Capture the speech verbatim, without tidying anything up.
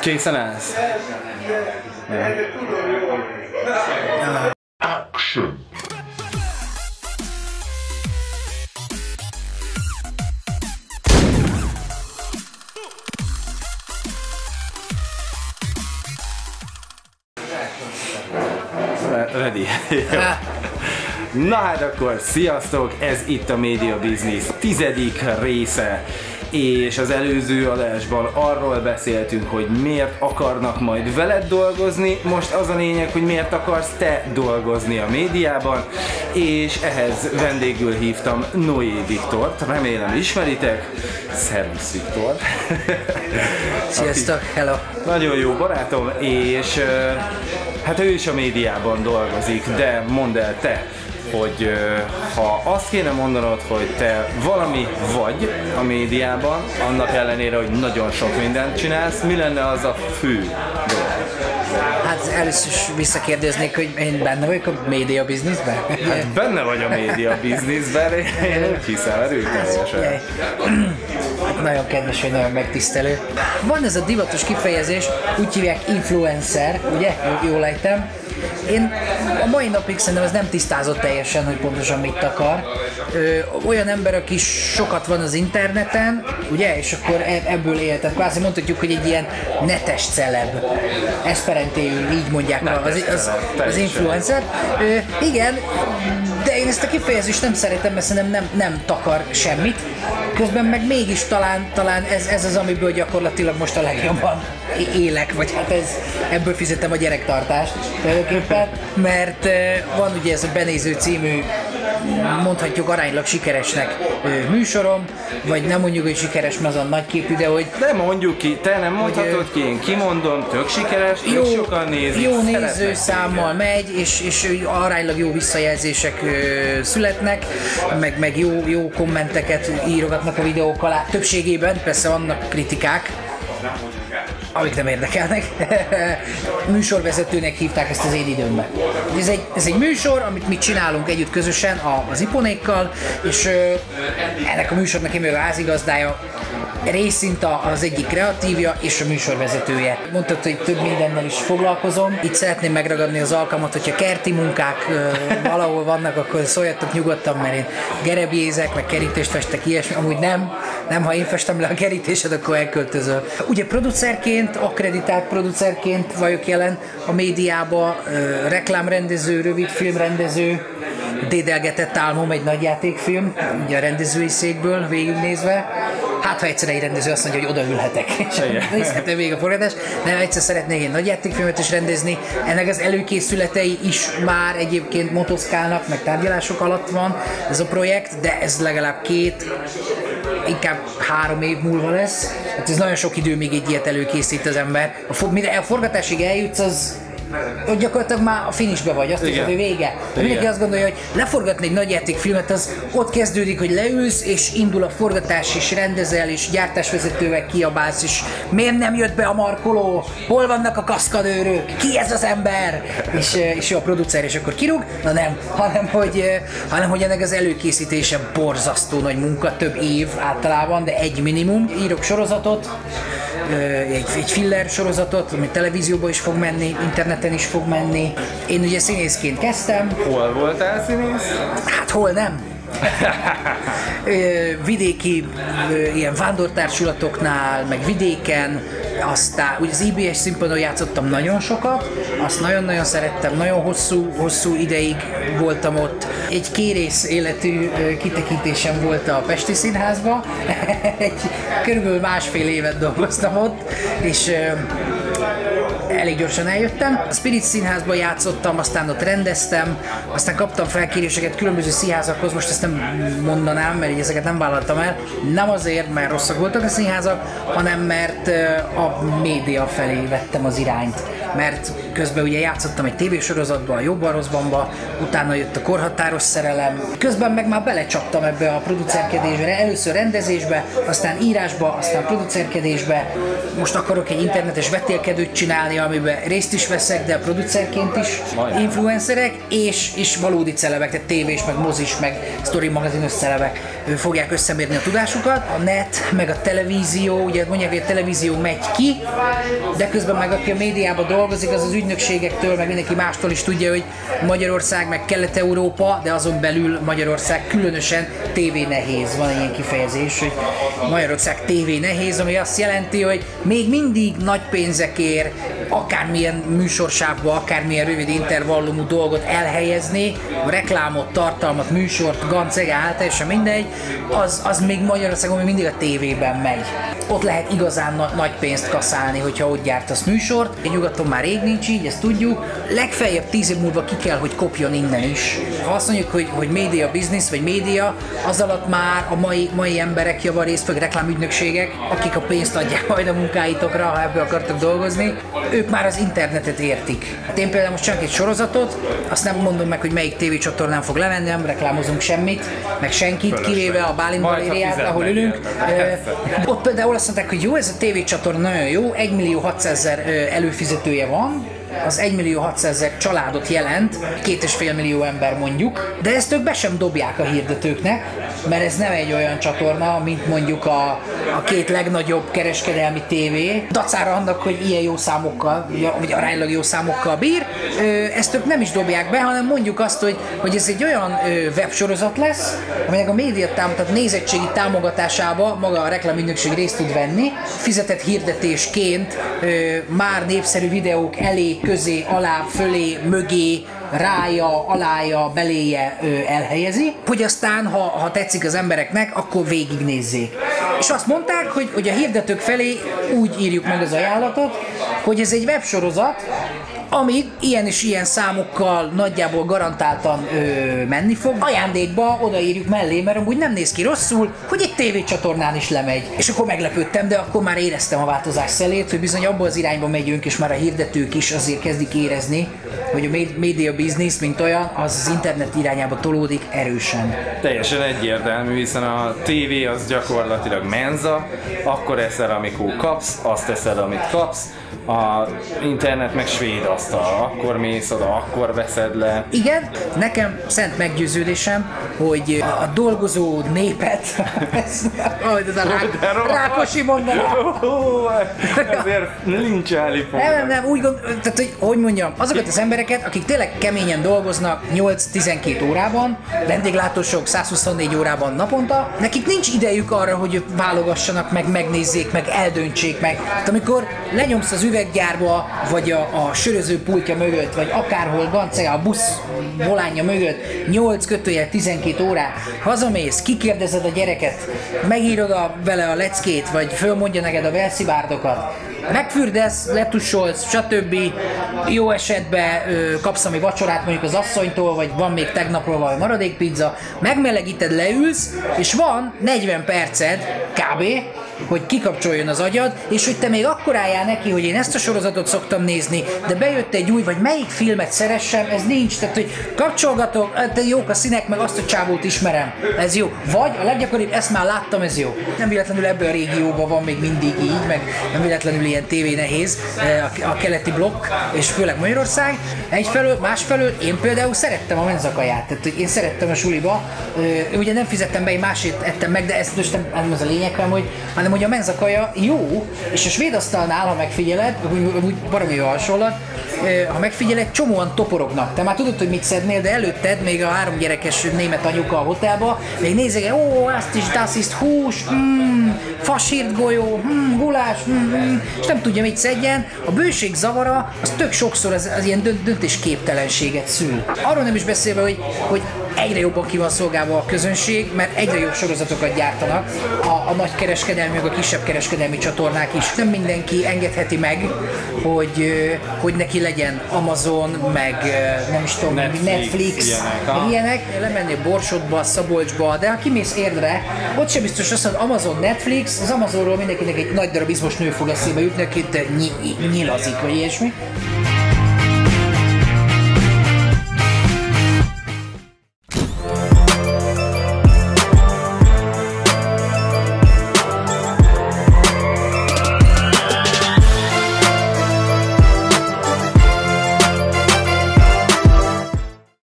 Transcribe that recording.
Készen állsz? Action! Ready. Na hát akkor, sziasztok! Ez itt a Media Business tizedik része. És az előző adásban arról beszéltünk, hogy miért akarnak majd veled dolgozni, most az a lényeg, hogy miért akarsz te dolgozni a médiában, és ehhez vendégül hívtam Noé Viktort, remélem ismeritek. Szervusz Viktor! Sziasztok, hello! Nagyon jó barátom, és hát ő is a médiában dolgozik, de mondd el te, hogy ha azt kéne mondanod, hogy te valami vagy a médiában, annak ellenére, hogy nagyon sok mindent csinálsz, mi lenne az a fő dolog? Hát először is visszakérdeznék, hogy én benne vagyok a média bizniszben? Hát benne vagy a média bizniszben, én úgy hiszem, erőteljesen. Nagyon kedves, hogy nagyon megtisztelő. Van ez a divatos kifejezés, úgy hívják influencer, ugye? Jól ejtem. Én a mai napig szerintem ez nem tisztázott teljesen, hogy pontosan mit akar. Ö, olyan ember, aki sokat van az interneten, ugye, és akkor ebből él. Tehát kvázi mondhatjuk, hogy egy ilyen netes celeb. Esperentéül így mondják az, az, az influencer. Ö, igen, de én ezt a kifejezést nem szeretem, mert szerintem nem, nem takar semmit. Közben meg mégis talán, talán ez, ez az, amiből gyakorlatilag most a legjobban élek, vagy hát ez, ebből fizetem a gyerektartást tulajdonképpen, mert van ugye ez a Benéző című, mondhatjuk aránylag sikeresnek műsorom, vagy nem mondjuk, hogy sikeres, mert az a nagyképű, de hogy... De mondjuk ki, te nem mondhatod hogy, ki, én kimondom, tök sikeres, tök jó, sokan nézik, jó nézőszámmal megy, és, és aránylag jó visszajelzések ö, születnek, meg, meg jó, jó kommenteket írogatnak a videók alá, többségében, persze vannak kritikák, amik nem érdekelnek. Műsorvezetőnek hívták ezt az én időmben. Ez egy, ez egy műsor, amit mi csinálunk együtt közösen az iponékkal, és ö, ennek a műsornak én meg a házigazdája, részint az egyik kreatívja és a műsorvezetője. Mondtad, hogy több mindennel is foglalkozom. Itt szeretném megragadni az alkalmat, hogyha kerti munkák ö, valahol vannak, akkor szóljatok nyugodtan, mert én gerebjézek, meg kerítést festek, ilyesmi. Amúgy nem, nem, ha én festem le a kerítésed, akkor elköltözöl. Ugye producerként, akkreditált producerként vagyok jelen a médiába, ö, reklámrendező, rövidfilmrendező, Dédelgetett álmom egy nagyjátékfilm, ugye a rendezői székből végignézve. Hát, ha egyszer egy rendező azt mondja, hogy odaülhetek, és nézhetem még a forgatást. Nem, egyszer szeretnék egy nagyjátékfilmet is rendezni. Ennek az előkészületei is már egyébként motoszkálnak, meg tárgyalások alatt van ez a projekt, de ez legalább két, inkább három év múlva lesz. Hát ez nagyon sok idő, még egy ilyet előkészít az ember. A forgatásig eljutsz, az hogy gyakorlatilag már a finishbe vagy, azt hiszed, hogy vége. De mindenki azt gondolja, hogy leforgatni egy nagyjátékfilmet, az ott kezdődik, hogy leülsz, és indul a forgatás, és rendezel, és gyártásvezetővel kiabálsz, és miért nem jött be a markoló? Hol vannak a kaszkadőrök? Ki ez az ember? És, és jó a producer, és akkor kirúg? Na nem, hanem hogy, hanem hogy ennek az előkészítése borzasztó nagy munka, több év általában, de egy minimum. Írok sorozatot, egy, egy filler sorozatot, ami televízióban is fog menni, interneten is fog menni. Én ugye színészként kezdtem. Hol voltál színész? Hát hol nem. Vidéki ilyen vándortársulatoknál, meg vidéken, aztán ugye az i bé es színpadon játszottam nagyon sokat, azt nagyon-nagyon szerettem, nagyon hosszú, hosszú ideig voltam ott. Egy kérész életű kitekintésem volt a Pesti Színházba, egy körülbelül másfél évet dolgoztam ott, és elég gyorsan eljöttem. A Spirit Színházban játszottam, aztán ott rendeztem, aztán kaptam felkéréseket különböző színházakhoz, most ezt nem mondanám, mert így ezeket nem vállaltam el. Nem azért, mert rosszak voltak a színházak, hanem mert a média felé vettem az irányt. Mert közben ugye játszottam egy tévésorozatban, a Jobb-Rosszbanba, utána jött a Korhatáros szerelem. Közben meg már belecsaptam ebbe a producerkedésbe, először rendezésbe, aztán írásba, aztán producerkedésbe. Most akarok egy internetes vetélkedőt csinálni, amiben részt is veszek, de producerként is influencerek, és, és valódi celebek, tehát tévés, meg mozis, meg sztori magazinos celebek. fogják összemérni a tudásukat. A net, meg a televízió, ugye mondják, hogy a televízió megy ki, de közben meg aki a médiában dolgozik, az az ügynökségektől, meg mindenki mástól is tudja, hogy Magyarország, meg Kelet-Európa, de azon belül Magyarország különösen tévé nehéz. Van egy ilyen kifejezés, hogy Magyarország tévé nehéz, ami azt jelenti, hogy még mindig nagy pénzekért, akármilyen műsorsávba, akármilyen rövid intervallumú dolgot elhelyezni, reklámot, tartalmat, műsort, gancegál, teljesen mindegy, az, az még Magyarországon még mindig a tévében megy. Ott lehet igazán na- nagy pénzt kaszálni, hogyha ott gyártasz műsort. Nyugaton már rég nincs így, ezt tudjuk. Legfeljebb tíz év múlva ki kell, hogy kopjon innen is. Ha azt mondjuk, hogy, hogy média business, vagy média, az alatt már a mai, mai emberek javarészt, vagy reklámügynökségek, akik a pénzt adják majd a munkáitokra, ha ebből akartok dolgozni, ők már az internetet értik. Hát én például most csak egy sorozatot, azt nem mondom meg, hogy melyik tévécsatornán fog levenni, nem reklámozunk semmit, meg senkit, kivéve a Bálint Galériát, ahol ülünk. Ott például azt mondták, hogy jó, ez a tévécsatorna nagyon jó, egymillió hatszázezer előfizetője van, az egymillió hatszázezer családot jelent, két és fél millió ember mondjuk, de ezt ők be sem dobják a hirdetőknek, mert ez nem egy olyan csatorna, mint mondjuk a, a két legnagyobb kereskedelmi tévé, dacára annak, hogy ilyen jó számokkal, vagy aránylag jó számokkal bír, ezt ők nem is dobják be, hanem mondjuk azt, hogy, hogy ez egy olyan websorozat lesz, aminek a média támogat, nézettségi támogatásába maga a reklámügynökség részt tud venni, fizetett hirdetésként már népszerű videók elé, közé, alá, fölé, mögé, rája, alája, beléje ö, elhelyezi, hogy aztán, ha, ha tetszik az embereknek, akkor végignézzék. És azt mondták, hogy, hogy a hirdetők felé úgy írjuk meg az ajánlatot, hogy ez egy websorozat, ami ilyen és ilyen számokkal nagyjából garantáltan ö, menni fog. Ajándékba odaírjuk mellé, mert amúgy nem néz ki rosszul, hogy egy tévécsatornán is lemegy. És akkor meglepődtem, de akkor már éreztem a változás szelét, hogy bizony abban az irányba megyünk, és már a hirdetők is azért kezdik érezni, hogy a média business, mint olyan, az az internet irányába tolódik erősen. Teljesen egyértelmű, hiszen a tévé az gyakorlatilag menza, akkor eszel, amikor kapsz, azt eszel, amit kapsz, a internet meg svéd asztal, akkor mész oda, akkor veszed le. Igen, nekem szent meggyőződésem, hogy a dolgozó népet, ez, ahogy ez a rá, Rákosi mondaná. Ezért lincselni fognak. Nem, nem, nem, úgy gond, tehát, hogy, hogy mondjam, azokat az embereket, akik tényleg keményen dolgoznak nyolc-tizenkét órában, vendéglátósok százhuszonnégy órában naponta, nekik nincs idejük arra, hogy válogassanak meg, megnézzék, meg eldöntsék meg. Hát amikor lenyomsz az üveggyárba, vagy a, a söröző pultja mögött, vagy akárhol gancel, a busz volánja mögött nyolc kötőjel tizenkét órát, hazamész, kikérdezed a gyereket, megírod a, vele a leckét, vagy fölmondja neked a velszibárdokat, megfürdesz, letussolsz, stb. Jó esetben ö, kapsz ami vacsorát mondjuk az asszonytól, vagy van még tegnapról valami maradék pizza, megmelegíted, leülsz, és van negyven perced kb., hogy kikapcsoljon az agyad, és hogy te még akkor álljál neki, hogy én ezt a sorozatot szoktam nézni, de bejött egy új, vagy melyik filmet szeressem, ez nincs, tehát hogy kapcsolgatok, de jók a színek, meg azt a csávót ismerem, ez jó. Vagy a leggyakoribb, ezt már láttam, ez jó. Nem véletlenül ebben a régióban van még mindig így, meg nem véletlenül ilyen tévé nehéz, a, a keleti blokk, és főleg Magyarország. Egyfelől, másfelől én például szerettem a menzakaját, tehát hogy én szerettem a suliba, ugye nem fizettem be, én másét ettem meg, de ezt most nem, nem az a lényeg, hogy hanem hogy a menzakaja jó, és a svéd asztalnál, ha megfigyeled, úgy baromi jó hasonlat, ha megfigyeled, csomóan toporognak. Te már tudod, hogy mit szednél, de előtted még a három gyerekes német anyuka a hotelba, még nézeg, ó, azt is, das ist hús, mm, fasírt golyó, mm, gulás, mm, mm, és nem tudja, mit szedjen. A bőség zavara, az tök sokszor az, az ilyen döntésképtelenséget szül. Arról nem is beszélve, hogy, hogy egyre jobban ki van szolgálva a közönség, mert egyre jobb sorozatokat gyártanak a, a nagy kereskedelmi, meg a kisebb kereskedelmi csatornák is. Nem mindenki engedheti meg, hogy, hogy neki legyen Amazon, meg nem is tudom, Netflix, Netflix ilyenek, meg ilyenek. Lemennél Borsodba, Szabolcsba, de ha kimész Érdre, ott sem biztos azt, hogy Amazon, Netflix, az Amazonról mindenkinek egy nagy darab izmos nő fog eszébe jutni, akit ny- nyilazik, vagy ilyesmi.